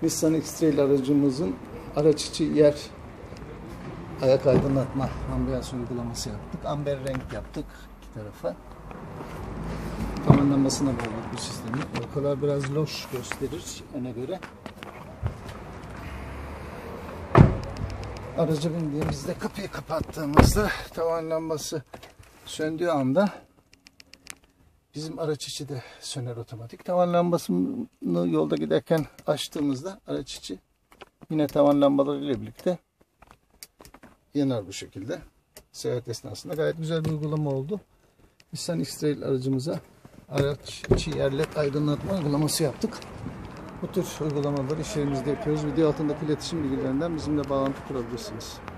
Nissan X-Trail aracımızın araç içi yer ayak aydınlatma ambiyans uygulaması yaptık. Amber renk yaptık iki tarafa. Tavanlamasına bağladık bu sistemi. Arkalar biraz loş gösterir öne göre. Araca bindiğimizde kapıyı kapattığımızda tavan lambası söndüğü anda bizim araç içi de söner otomatik. Tavan lambasını yolda giderken açtığımızda araç içi yine tavan lambaları ile birlikte yanar bu şekilde. Seyahat esnasında gayet güzel bir uygulama oldu. Nissan X-Trail aracımıza araç içi yerle aydınlatma uygulaması yaptık. Bu tür uygulamaları iş yerimizde yapıyoruz. Video altındaki iletişim bilgilerinden bizimle bağlantı kurabilirsiniz.